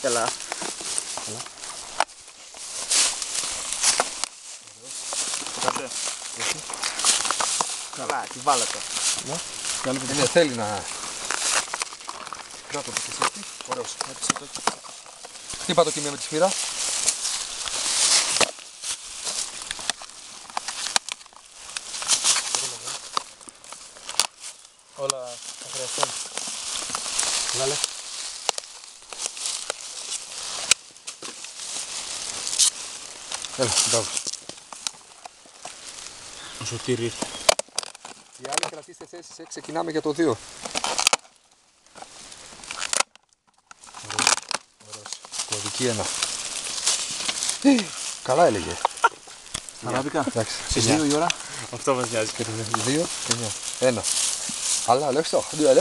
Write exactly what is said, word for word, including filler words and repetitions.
Καλά. Καλά. Κάτε. Καλά, τη βάλατε. Ναι, ναι, θέλει να... Κράτω το κεσίτι. Ωραίος. Χτύπα το κοιμία με τη σφύρα. Όλα θα χρειαστούν. Βγάλε. Έλα, μπράβο. Ο Σωτήρης. Οι άλλοι κρατήστε θέσεις, ε, ξεκινάμε για το δύο. Ωραίος. Κωδική ένα. Καλά έλεγε. Αραβικά. Εντάξει. Στις δύο η ώρα. Αυτό μας νοιάζει. Δύο και μια. Ένα. Αλλά, λέω στο.